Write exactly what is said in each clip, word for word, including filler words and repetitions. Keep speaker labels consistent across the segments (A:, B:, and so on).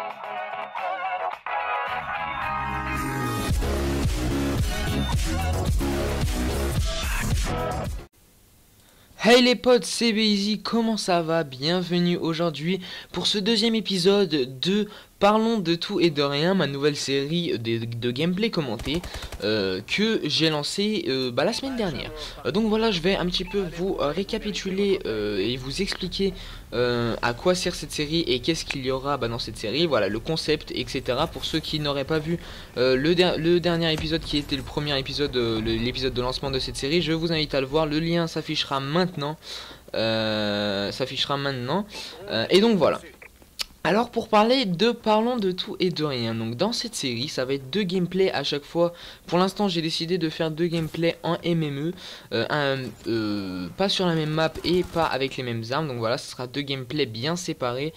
A: Hey les potes, c'est Baizy, comment ça va? Bienvenue aujourd'hui pour ce deuxième épisode de Parlons de tout et de rien, ma nouvelle série de, de gameplay commenté euh, que j'ai lancé euh, bah, la semaine dernière. Euh, donc voilà, je vais un petit peu vous euh, récapituler euh, et vous expliquer euh, à quoi sert cette série et qu'est-ce qu'il y aura bah, dans cette série. Voilà, le concept, et cetera. Pour ceux qui n'auraient pas vu euh, le, der le dernier épisode qui était le premier épisode, euh, l'épisode de lancement de cette série, je vous invite à le voir. Le lien s'affichera maintenant. Euh, s'affichera maintenant. Euh, et donc voilà. Alors pour parler de Parlons de tout et de rien, donc dans cette série ça va être deux gameplays à chaque fois. Pour l'instant j'ai décidé de faire deux gameplays en M M E, euh, un, euh, pas sur la même map et pas avec les mêmes armes. Donc voilà, ce sera deux gameplays bien séparés.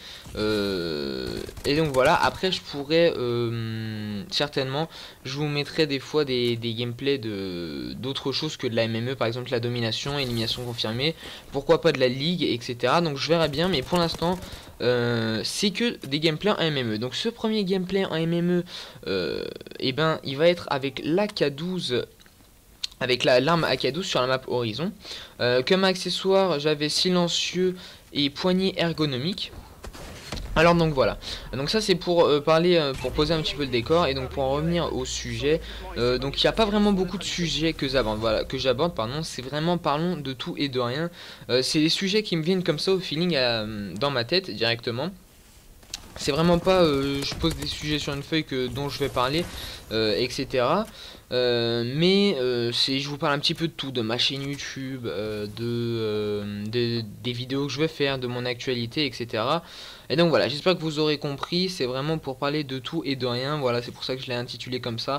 A: euh, Et donc voilà, après je pourrais euh, certainement, je vous mettrai des fois des, des gameplays de d'autres choses que de la M M E, par exemple la domination, élimination confirmée, pourquoi pas de la ligue, et cetera. Donc je verrai bien, mais pour l'instant Euh, c'est que des gameplays en M M E. Donc ce premier gameplay en M M E, euh, et ben il va être avec l'A K douze, avec la l'arme A K douze sur la map Horizon. Euh, comme accessoire j'avais silencieux et poignée ergonomique. Alors donc voilà, donc ça c'est pour euh, parler, euh, pour poser un petit peu le décor. Et donc pour en revenir au sujet, euh, donc il n'y a pas vraiment beaucoup de sujets que j'aborde, voilà, que j'aborde pardon, c'est vraiment parlons de tout et de rien. euh, C'est des sujets qui me viennent comme ça au feeling, à, dans ma tête directement. C'est vraiment pas, euh, je pose des sujets sur une feuille que, dont je vais parler, euh, et cetera. Euh, mais euh, c'est, je vous parle un petit peu de tout, de ma chaîne YouTube, euh, de, euh, de, des vidéos que je vais faire, de mon actualité, et cetera. Et donc voilà, j'espère que vous aurez compris, c'est vraiment pour parler de tout et de rien, voilà, c'est pour ça que je l'ai intitulé comme ça.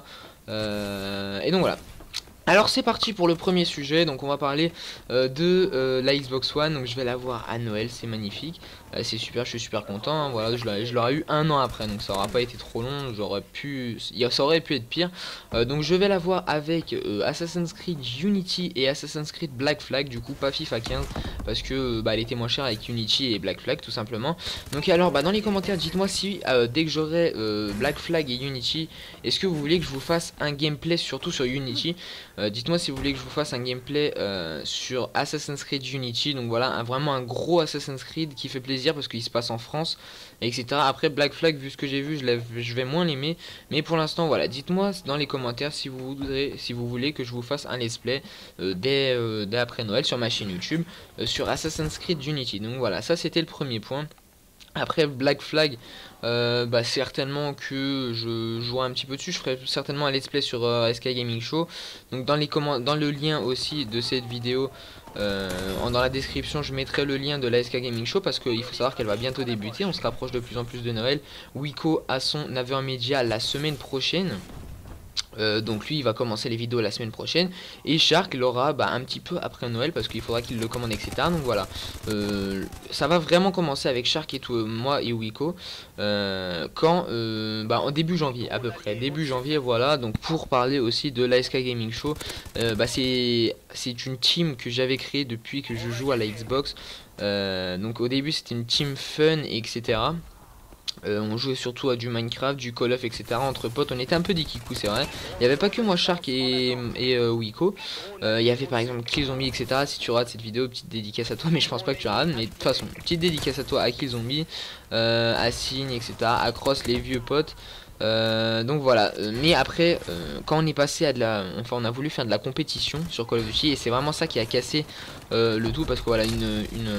A: Euh, et donc voilà. Alors c'est parti pour le premier sujet. Donc on va parler euh, de euh, la Xbox One. Donc je vais l'avoir à Noël, c'est magnifique, euh, c'est super, je suis super content, hein. Voilà, je l'aurais eu un an après, donc ça aura pas été trop long. J'aurais pu, ça aurait pu être pire. euh, Donc je vais l'avoir avec euh, Assassin's Creed Unity et Assassin's Creed Black Flag. Du coup pas FIFA quinze, parce que bah, elle était moins chère avec Unity et Black Flag tout simplement. Donc alors bah, dans les commentaires dites-moi si euh, dès que j'aurai euh, Black Flag et Unity, est-ce que vous voulez que je vous fasse un gameplay surtout sur Unity. Euh, dites-moi si vous voulez que je vous fasse un gameplay euh, sur Assassin's Creed Unity. Donc voilà, un, vraiment un gros Assassin's Creed qui fait plaisir parce qu'il se passe en France, et cetera. Après Black Flag, vu ce que j'ai vu, je, je vais moins l'aimer. Mais pour l'instant, voilà, dites-moi dans les commentaires si vous voudrez, si vous voulez que je vous fasse un let's play euh, dès, euh, dès après Noël sur ma chaîne YouTube euh, sur Assassin's Creed Unity. Donc voilà, ça c'était le premier point. Après Black Flag, euh, bah certainement que je jouerai un petit peu dessus. Je ferai certainement un let's play sur euh, S K Gaming Show. Donc dans les dans le lien aussi de cette vidéo, euh, dans la description, je mettrai le lien de la S K Gaming Show, parce qu'il faut savoir qu'elle va bientôt débuter. On se rapproche de plus en plus de Noël. Wiko a son Naver Media la semaine prochaine. Euh, donc lui il va commencer les vidéos la semaine prochaine, et Shark l'aura bah, un petit peu après Noël, parce qu'il faudra qu'il le commande, etc. Donc voilà, euh, ça va vraiment commencer avec Shark et tout, euh, moi et Wiko, euh, quand euh, bah, en début janvier à peu près, début janvier. Voilà, donc pour parler aussi de l'A S K Gaming Show, euh, bah, c'est c'est une team que j'avais créée depuis que je joue à la Xbox. Euh, donc au début c'était une team fun, etc. Euh, on jouait surtout à du Minecraft, du Call of, et cetera. Entre potes, on était un peu des kikou, c'est vrai. Il n'y avait pas que moi, Shark et, et euh, Wiko. Euh, il y avait par exemple Killzombie, et cetera. Si tu rates cette vidéo, petite dédicace à toi, mais je pense pas que tu rates. Mais de toute façon, petite dédicace à toi, à Killzombie, euh, à Signe, et cetera. À Cross, les vieux potes. Euh, donc voilà, mais après euh, quand on est passé à de la, enfin on a voulu faire de la compétition sur Call of Duty, et c'est vraiment ça qui a cassé euh, le tout, parce que voilà, une, une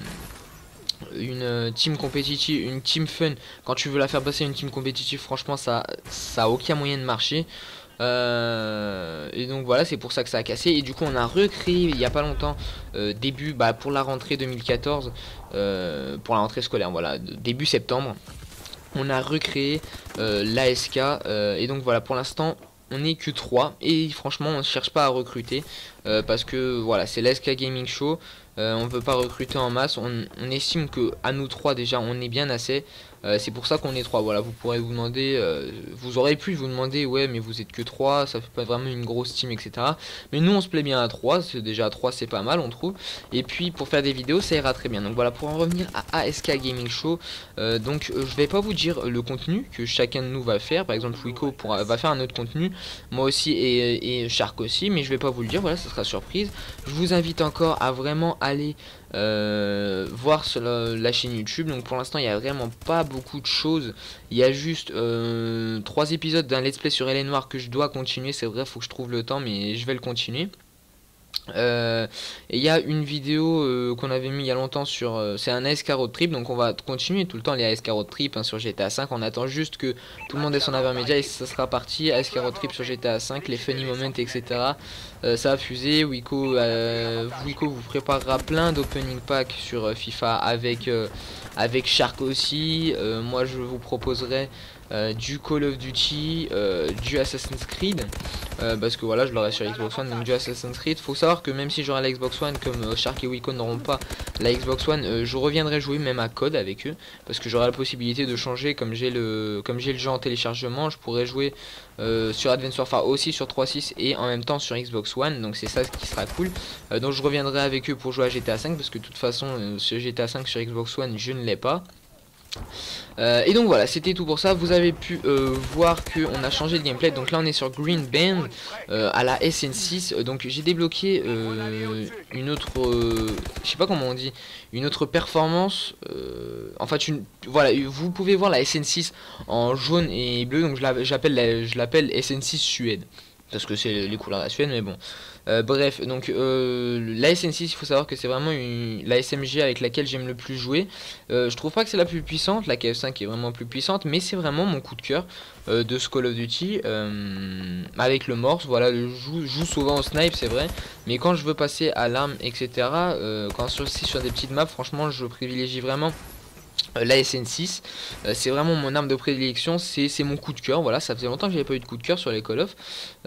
A: une team compétitive, une team fun, quand tu veux la faire passer une team compétitive, franchement ça ça a aucun moyen de marcher. Euh, et donc voilà, c'est pour ça que ça a cassé. Et du coup on a recréé il y a pas longtemps, euh, début bah, pour la rentrée deux mille quatorze, euh, pour la rentrée scolaire, voilà, début septembre, on a recréé euh, l'A S K. Euh, et donc voilà, pour l'instant on n'est que trois, et franchement on ne cherche pas à recruter, euh, parce que voilà, c'est l'A S K Gaming Show. Euh, on ne veut pas recruter en masse. On, on estime que à nous trois déjà on est bien assez. Euh, c'est pour ça qu'on est trois. Voilà, vous pourrez vous demander, euh, vous aurez pu vous demander, ouais, mais vous êtes que trois, ça fait pas vraiment une grosse team, et cetera. Mais nous, on se plaît bien à trois. C'est déjà à trois, c'est pas mal, on trouve. Et puis pour faire des vidéos, ça ira très bien. Donc voilà, pour en revenir à A S K Gaming Show, euh, donc euh, je vais pas vous dire le contenu que chacun de nous va faire. Par exemple, Wiko pourra, va faire un autre contenu, moi aussi et, et Shark aussi, mais je vais pas vous le dire. Voilà, ça sera surprise. Je vous invite encore à vraiment aller euh, voir sur la, la chaîne YouTube. Donc pour l'instant, il y a vraiment pas beaucoup de choses. Il y a juste euh, trois épisodes d'un let's play sur L A Noire que je dois continuer. C'est vrai, faut que je trouve le temps, mais je vais le continuer. Euh, et il y a une vidéo euh, qu'on avait mis il y a longtemps sur euh, c'est un A S K Road Trip, donc on va continuer tout le temps les A S K Road Trip hein, sur G T A cinq. On attend juste que tout le monde ait son intermédiaire et ça sera parti. A S K Road Trip sur G T A cinq, les funny moments, etc. euh, ça a fusé. Wiko, euh, Wiko vous préparera plein d'opening pack sur euh, FIFA avec euh, avec Shark aussi. euh, moi je vous proposerai euh, du Call of Duty, euh, du Assassin's Creed, euh, parce que voilà, je l'aurai sur Xbox One, donc du Assassin's Creed. Faut savoir que même si j'aurai la Xbox One, comme euh, Shark et Wiko n'auront pas la Xbox One, euh, je reviendrai jouer même à code avec eux, parce que j'aurai la possibilité de changer. Comme j'ai le comme j'ai le jeu en téléchargement, je pourrais jouer euh, sur Advance Warfare aussi sur trois point six et en même temps sur Xbox One, donc c'est ça qui sera cool. euh, donc je reviendrai avec eux pour jouer à G T A cinq, parce que de toute façon euh, ce G T A cinq sur Xbox One je ne l'ai pas. Euh, et donc voilà, c'était tout pour ça. Vous avez pu euh, voir qu'on a changé de gameplay. Donc là on est sur Green Band euh, à la S N six. Donc j'ai débloqué euh, une autre euh, je sais pas comment on dit, une autre performance, euh, en fait une, voilà, vous pouvez voir la S N six en jaune et bleu. Donc je l'appelle S N six Suède, parce que c'est les couleurs de la Suède, mais bon. Euh, bref, donc euh, la S N six, il faut savoir que c'est vraiment une, la S M G avec laquelle j'aime le plus jouer. Euh, je trouve pas que c'est la plus puissante, la K F cinq est vraiment plus puissante, mais c'est vraiment mon coup de cœur euh, de ce Call of Duty. Euh, avec le Morse, voilà, je joue, je joue souvent au snipe, c'est vrai, mais quand je veux passer à l'arme, et cetera, euh, quand je suis sur des petites maps, franchement, je privilégie vraiment la S N six. euh, c'est vraiment mon arme de prédilection, c'est mon coup de cœur. Voilà, ça faisait longtemps que j'avais pas eu de coup de cœur sur les Call of,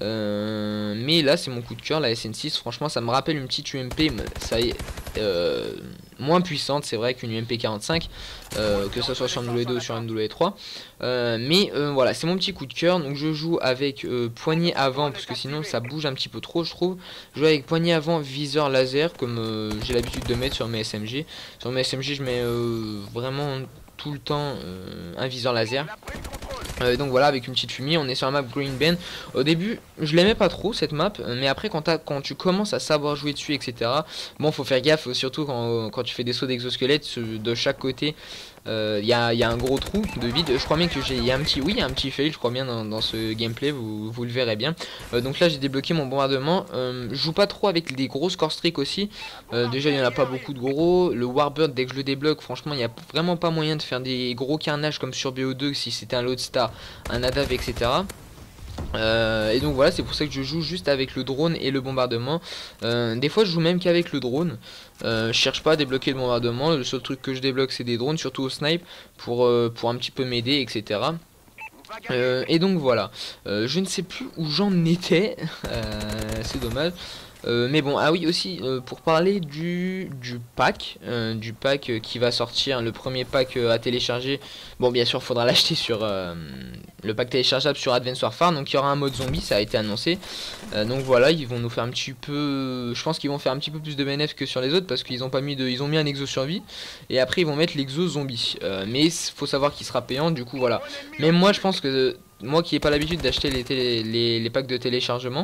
A: euh, mais là c'est mon coup de cœur, la S N six. Franchement, ça me rappelle une petite U M P, ça y est, euh, moins puissante, c'est vrai, qu'une U M P quarante-cinq, euh, que ce soit sur M W deux ou sur M W trois, euh, mais euh, voilà, c'est mon petit coup de cœur. Donc je joue avec euh, poignée avant, parce que sinon ça bouge un petit peu trop, je trouve. Je joue avec poignée avant, viseur laser, comme euh, j'ai l'habitude de mettre sur mes S M G. Sur mes S M G, je mets euh, vraiment tout le temps euh, un viseur laser. Euh, donc voilà, avec une petite fumée, on est sur la map Green Band. Au début, je l'aimais pas trop cette map, mais après quand, quand tu commences à savoir jouer dessus, et cetera. Bon, faut faire gaffe, surtout quand, quand tu fais des sauts d'exosquelette de chaque côté. Il euh, y, a, y a un gros trou de vide. Je crois bien que j'ai, il y a un petit, oui, y a un petit fail, je crois bien dans, dans ce gameplay, vous, vous le verrez bien. Euh, donc là, j'ai débloqué mon bombardement. Euh, je joue pas trop avec des gros score streak aussi. Euh, déjà, il y en a pas beaucoup de gros. Le Warbird, dès que je le débloque, franchement, il y a vraiment pas moyen de faire des gros carnages comme sur B O deux si c'était un Lodestar, un Adav, et cetera. Euh, et donc voilà, c'est pour ça que je joue juste avec le drone et le bombardement. Euh, des fois je joue même qu'avec le drone. euh, Je cherche pas à débloquer le bombardement. Le seul truc que je débloque c'est des drones, surtout au snipe, pour, euh, pour un petit peu m'aider, etc. euh, Et donc voilà, euh, je ne sais plus où j'en étais. euh, C'est dommage. Euh, mais bon, ah oui aussi, euh, pour parler du, du pack, euh, du pack euh, qui va sortir, le premier pack euh, à télécharger. Bon, bien sûr, faudra l'acheter sur euh, le pack téléchargeable sur Advance Warfare. Donc il y aura un mode zombie, ça a été annoncé. Euh, donc voilà, ils vont nous faire un petit peu, je pense qu'ils vont faire un petit peu plus de bénéfices que sur les autres, parce qu'ils ont pas mis de, ils ont mis un exo survie et après ils vont mettre l'exo zombie. Euh, mais faut savoir qu'il sera payant, du coup voilà. Même moi, je pense que moi qui n'ai pas l'habitude d'acheter les, télé, les, les packs de téléchargement.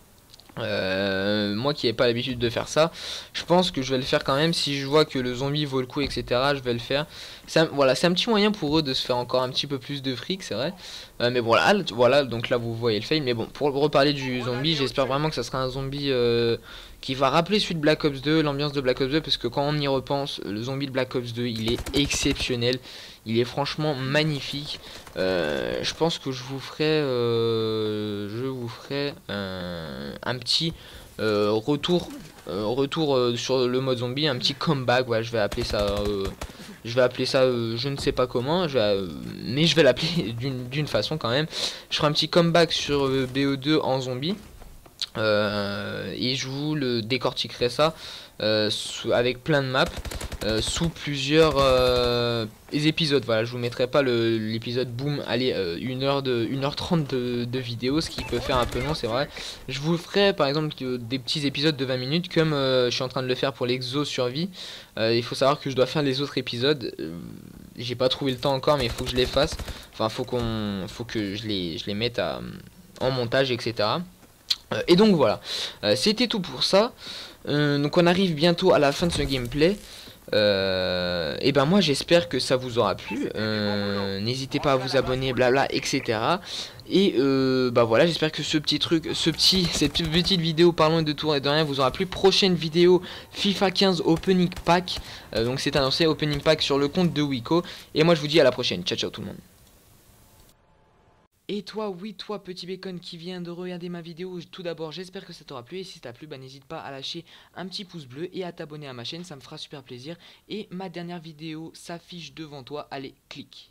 A: Euh, moi qui n'ai pas l'habitude de faire ça, je pense que je vais le faire quand même. Si je vois que le zombie vaut le coup, etc., je vais le faire. Ça, voilà, c'est un petit moyen pour eux de se faire encore un petit peu plus de fric, c'est vrai. Euh, mais bon, là, voilà, donc là vous voyez le fail. Mais bon, pour reparler du zombie, j'espère vraiment que ça sera un zombie euh, qui va rappeler celui de Black Ops deux, l'ambiance de Black Ops deux, parce que quand on y repense, le zombie de Black Ops deux, il est exceptionnel. Il est franchement magnifique. Euh, je pense que je vous ferai, euh, je vous ferai euh, un petit euh, retour, euh, retour euh, sur le mode zombie, un petit comeback. Ouais, je vais appeler ça, euh, je vais appeler ça, euh, je ne sais pas comment, je vais, euh, mais je vais l'appeler d'une d'une façon quand même. Je ferai un petit comeback sur euh, B O deux en zombie. Euh, et je vous le décortiquerai ça euh, avec plein de maps. euh, sous plusieurs euh, épisodes. Voilà, je vous mettrai pas le l'épisode boum, allez, euh, une heure de une heure trente de, de vidéo, ce qui peut faire un peu long, c'est vrai. Je vous ferai par exemple que des petits épisodes de vingt minutes comme euh, je suis en train de le faire pour l'exo survie. Euh, il faut savoir que je dois faire les autres épisodes. Euh, j'ai pas trouvé le temps encore, mais il faut que je les fasse. Enfin, faut qu'on faut que je les je les mette à, en montage, et cetera. Euh, et donc voilà, euh, c'était tout pour ça. Euh, donc on arrive bientôt à la fin de ce gameplay. Euh, et ben moi j'espère que ça vous aura plu. Euh, N'hésitez pas à vous abonner, blabla, et cetera. Et euh, bah voilà, j'espère que ce petit truc, ce petit, cette petite vidéo parlant de tout et de rien vous aura plu. Prochaine vidéo FIFA quinze Opening Pack. Euh, donc c'est annoncé Opening Pack sur le compte de Wiko. Et moi je vous dis à la prochaine. Ciao ciao tout le monde. Et toi, oui, toi, petit bacon qui vient de regarder ma vidéo, tout d'abord, j'espère que ça t'aura plu. Et si ça t'a plu, bah, n'hésite pas à lâcher un petit pouce bleu et à t'abonner à ma chaîne, ça me fera super plaisir. Et ma dernière vidéo s'affiche devant toi, allez, clique.